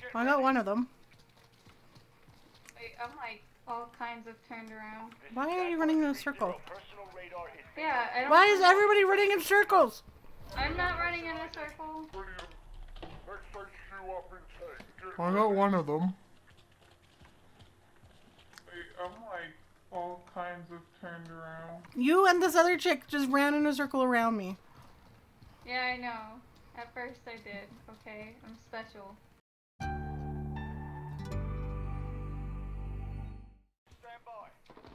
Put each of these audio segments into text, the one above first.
I got one of them. Wait, I'm like all kinds of turned around. Why are you running in a circle? Yeah, I don't. Why is everybody running in circles? I'm not running in a circle. I got one of them. I'm like all kinds of turned around. You and this other chick just ran in a circle around me. Yeah, I know. At first I did. Okay, I'm special. Stand by.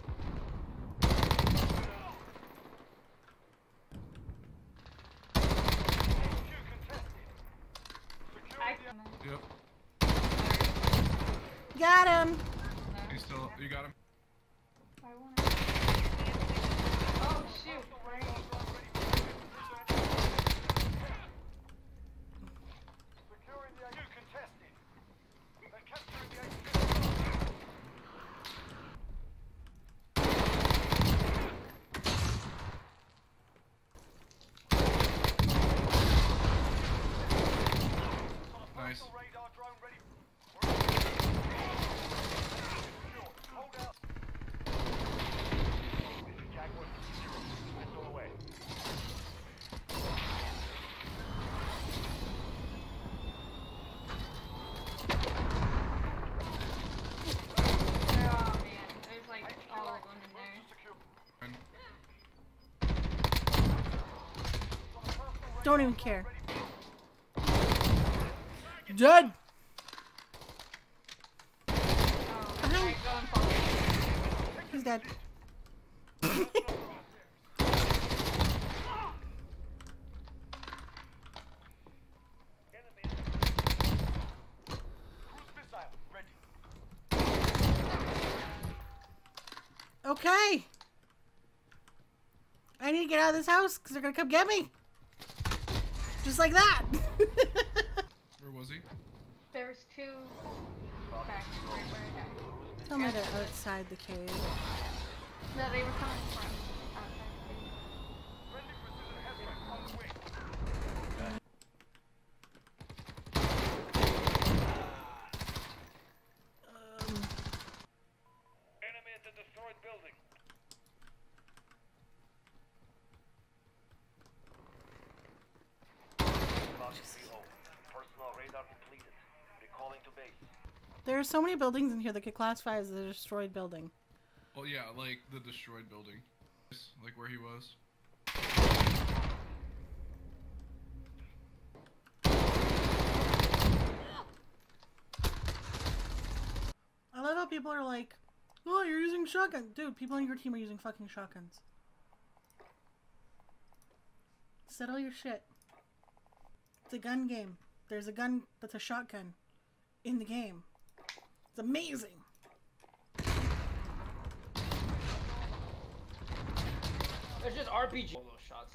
Yep. Got him. He's still. You got him. I wanna... Oh shoot! Right. Securing the AU contested. They're capturing the AU. Nice. Radar drone ready. Hold out. Jaguar 0. Missile away. Oh man, there's like all of them in there. Don't even care. Dead. Oh, alright, go and follow. He's dead. Cruise missile ready. Okay. I need to get out of this house because they're gonna come get me. Just like that. Where was he? There's two back right where I died. Tell me they're outside the cave. No, they were coming from outside the cave. Friendly precision headlight on the way. Enemy at the destroyed building. Personal radar completed. Recalling to base. There are so many buildings in here that could classify as a destroyed building. Oh yeah, like the destroyed building, like where he was. I love how people are like, oh, you're using shotgun. Dude, people on your team are using fucking shotguns. Settle your shit. It's a gun game. There's a gun that's a shotgun in the game. It's amazing. It's just RPG. All those shots.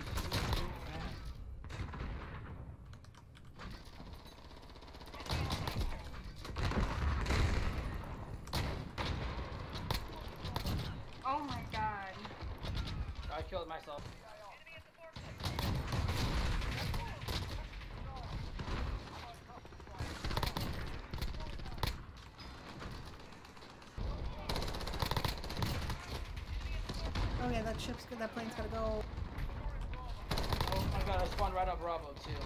Oh my god. I killed myself. Oh yeah, that ship's good. That plane's gotta go. Oh my god, I spawned right on Bravo too.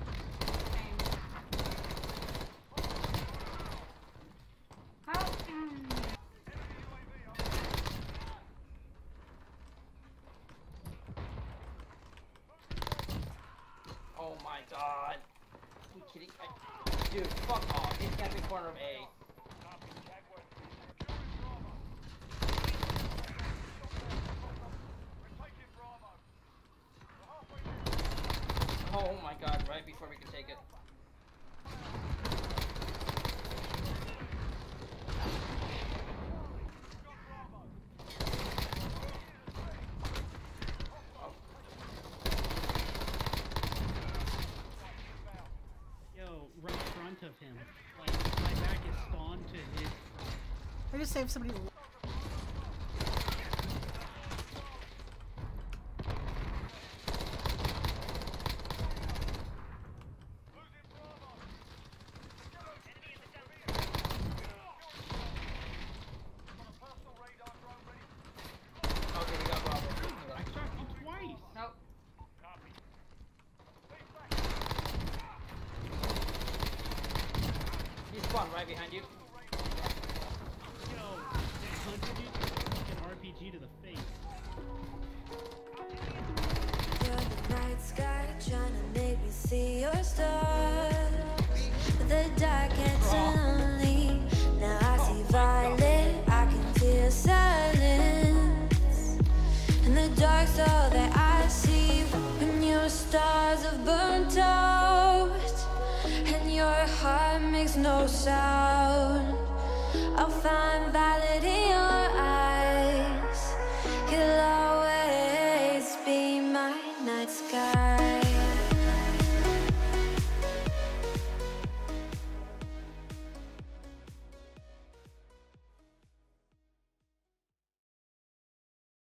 How? Oh my god. Are you kidding? Dude, fuck off. He's camping corner of A. Oh my god, right before we can take it. Yo, right in front of him. Like, my back is spawned to his... I just saved somebody's life. Spawn right behind you. Yo, they hunted you like an RPG to the face. You're the night sky trying to make me see your stars. The dark gets lonely. Now I see violet. I can feel silence. And the dark's all that I see. When your stars have burnt out and your heart makes no sound, I'll find validity